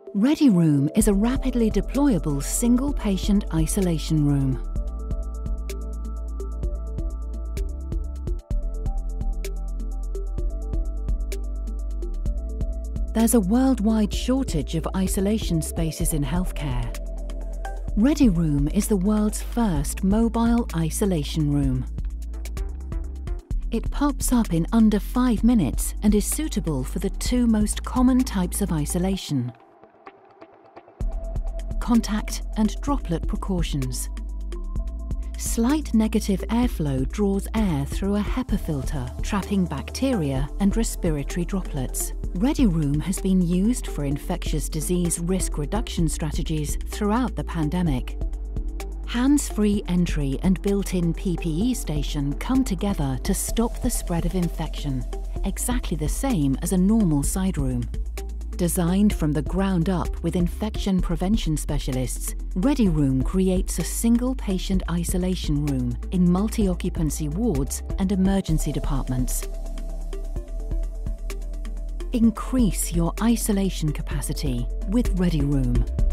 ReadyRoom is a rapidly deployable single-patient isolation room. There's a worldwide shortage of isolation spaces in healthcare. ReadyRoom is the world's first mobile isolation room. It pops up in under 5 minutes and is suitable for the 2 most common types of isolation: contact and droplet precautions. Slight negative airflow draws air through a HEPA filter, trapping bacteria and respiratory droplets. ReadyRoom has been used for infectious disease risk reduction strategies throughout the pandemic. Hands-free entry and built-in PPE station come together to stop the spread of infection, exactly the same as a normal side room. Designed from the ground up with infection prevention specialists, ReadyRoom creates a single patient isolation room in multi-occupancy wards and emergency departments. Increase your isolation capacity with ReadyRoom.